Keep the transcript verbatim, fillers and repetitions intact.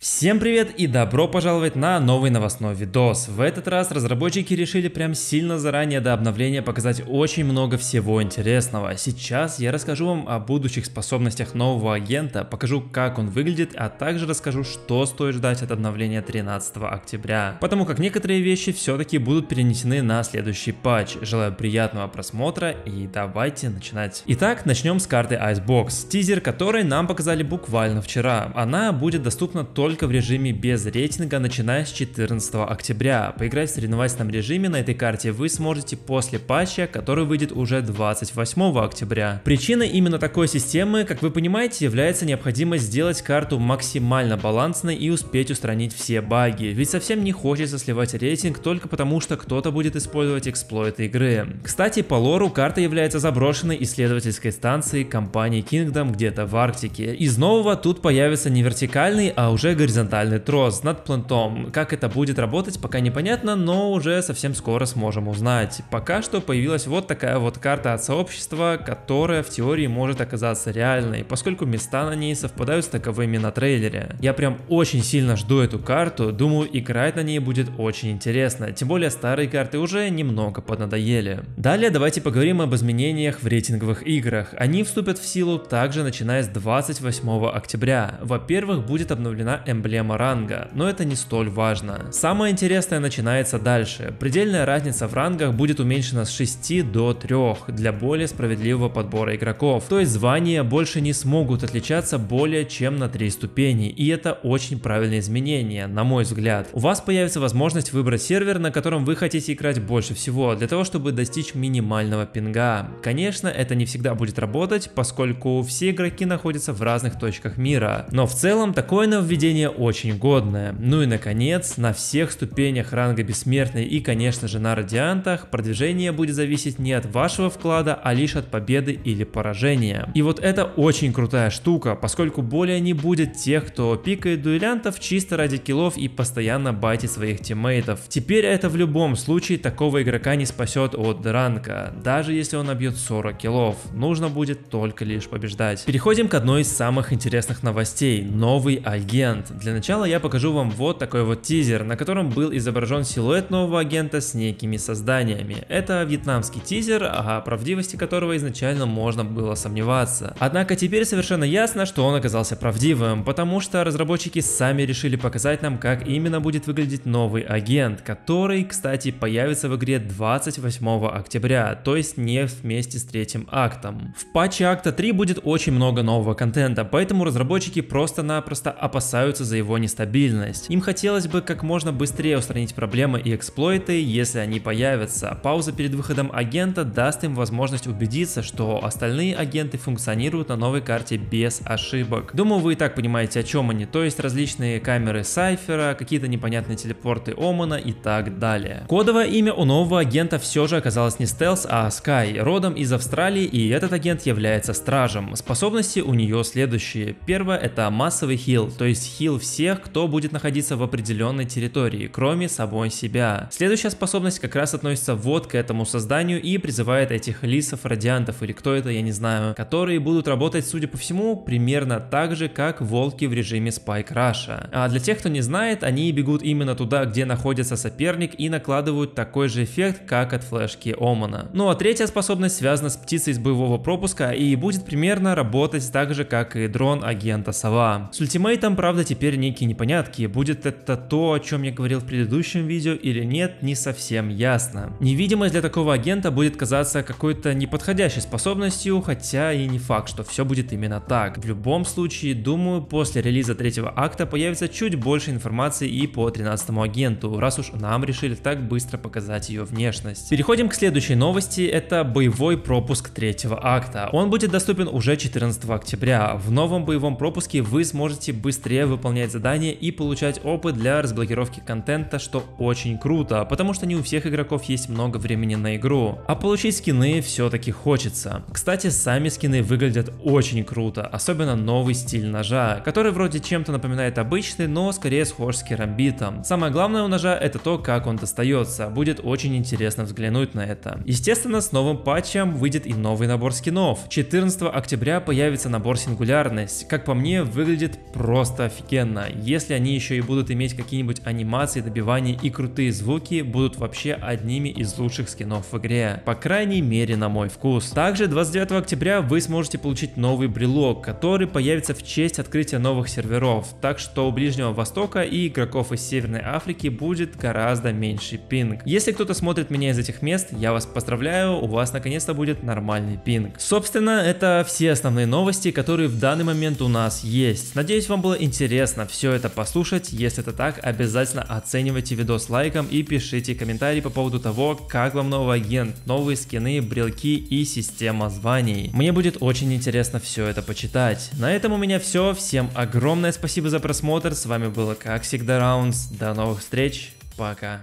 Всем привет и добро пожаловать на новый новостной видос. В этот раз разработчики решили прям сильно заранее до обновления показать очень много всего интересного. Сейчас я расскажу вам о будущих способностях нового агента, покажу, как он выглядит, а также расскажу, что стоит ждать от обновления тринадцатого октября. Потому как некоторые вещи все-таки будут перенесены на следующий патч. Желаю приятного просмотра и давайте начинать. Итак, начнем с карты Icebox, тизер которой нам показали буквально вчера. Она будет доступна только только в режиме без рейтинга, начиная с четырнадцатого октября. Поиграть в соревновательном режиме на этой карте вы сможете после патча, который выйдет уже двадцать восьмого октября. Причиной именно такой системы, как вы понимаете, является необходимость сделать карту максимально балансной и успеть устранить все баги. Ведь совсем не хочется сливать рейтинг только потому, что кто-то будет использовать эксплойты игры. Кстати, по лору карта является заброшенной исследовательской станцией компании Kingdom где-то в Арктике. Из нового тут появится не вертикальный, а уже горизонтальный трос над плентом. Как это будет работать, пока непонятно, но уже совсем скоро сможем узнать. Пока что появилась вот такая вот карта от сообщества, которая в теории может оказаться реальной, поскольку места на ней совпадают с таковыми на трейлере. Я прям очень сильно жду эту карту, думаю, играть на ней будет очень интересно, тем более старые карты уже немного поднадоели. Далее давайте поговорим об изменениях в рейтинговых играх. Они вступят в силу также начиная с двадцать восьмого октября. Во-первых, будет обновлена эмблема ранга, но это не столь важно. Самое интересное начинается дальше. Предельная разница в рангах будет уменьшена с шести до трёх для более справедливого подбора игроков. То есть звания больше не смогут отличаться более чем на три ступени, и это очень правильное изменение, на мой взгляд. У вас появится возможность выбрать сервер, на котором вы хотите играть больше всего, для того чтобы достичь минимального пинга. Конечно, это не всегда будет работать, поскольку все игроки находятся в разных точках мира, но в целом такое нововведение очень годное. Ну и наконец, на всех ступенях ранга бессмертный и конечно же на радиантах продвижение будет зависеть не от вашего вклада, а лишь от победы или поражения. И вот это очень крутая штука, поскольку более не будет тех, кто пикает дуэлянтов чисто ради киллов и постоянно байтит своих тиммейтов. Теперь это в любом случае такого игрока не спасет от ранга, даже если он набьет сорок киллов, нужно будет только лишь побеждать. Переходим к одной из самых интересных новостей, новый агент. Для начала я покажу вам вот такой вот тизер, на котором был изображен силуэт нового агента с некими созданиями. Это вьетнамский тизер, о правдивости которого изначально можно было сомневаться. Однако теперь совершенно ясно, что он оказался правдивым, потому что разработчики сами решили показать нам, как именно будет выглядеть новый агент, который, кстати, появится в игре двадцать восьмого октября, то есть не вместе с третьим актом. В патче акта три будет очень много нового контента, поэтому разработчики просто-напросто опасаются за его нестабильность. Им хотелось бы как можно быстрее устранить проблемы и эксплойты, если они появятся. Пауза перед выходом агента даст им возможность убедиться, что остальные агенты функционируют на новой карте без ошибок. Думаю, вы и так понимаете, о чем они, то есть различные камеры Сайфера, какие-то непонятные телепорты Омана и так далее. Кодовое имя у нового агента все же оказалось не Стелс, а Sky, родом из Австралии, и этот агент является стражем. Способности у нее следующие. Первое — это массовый хил, то есть хил всех, кто будет находиться в определенной территории, кроме самой себя. Следующая способность как раз относится вот к этому созданию и призывает этих лисов, радиантов или кто это, я не знаю, которые будут работать, судя по всему, примерно так же, как волки в режиме Spike Rush. А для тех, кто не знает, они бегут именно туда, где находится соперник, и накладывают такой же эффект, как от флешки Омана. Ну а третья способность связана с птицей из боевого пропуска и будет примерно работать так же, как и дрон агента Сова. С ультимейтом, правда, теперь некие непонятки, будет это то, о чем я говорил в предыдущем видео или нет, не совсем ясно. Невидимость для такого агента будет казаться какой-то неподходящей способностью, хотя и не факт, что все будет именно так. В любом случае, думаю, после релиза третьего акта появится чуть больше информации и по тринадцатому агенту, раз уж нам решили так быстро показать ее внешность. Переходим к следующей новости, это боевой пропуск третьего акта. Он будет доступен уже четырнадцатого октября. В новом боевом пропуске вы сможете быстрее выполнять задания и получать опыт для разблокировки контента, что очень круто, потому что не у всех игроков есть много времени на игру, а получить скины все-таки хочется. Кстати, сами скины выглядят очень круто, особенно новый стиль ножа, который вроде чем-то напоминает обычный, но скорее схож с керамбитом. Самое главное у ножа это то, как он достается, будет очень интересно взглянуть на это. Естественно, с новым патчем выйдет и новый набор скинов. четырнадцатого октября появится набор сингулярность, как по мне выглядит просто офигенно. офигенно. Если они еще и будут иметь какие-нибудь анимации, добивания и крутые звуки, будут вообще одними из лучших скинов в игре. По крайней мере, на мой вкус. Также двадцать девятого октября вы сможете получить новый брелок, который появится в честь открытия новых серверов. Так что у Ближнего Востока и игроков из Северной Африки будет гораздо меньше пинг. Если кто-то смотрит меня из этих мест, я вас поздравляю, у вас наконец-то будет нормальный пинг. Собственно, это все основные новости, которые в данный момент у нас есть. Надеюсь, вам было интересно все это послушать. Если это так, обязательно оценивайте видос лайком и пишите комментарии по поводу того, как вам новый агент, новые скины, брелки и система званий. Мне будет очень интересно все это почитать. На этом у меня все. Всем огромное спасибо за просмотр. С вами было, как всегда, Раунс. До новых встреч. Пока.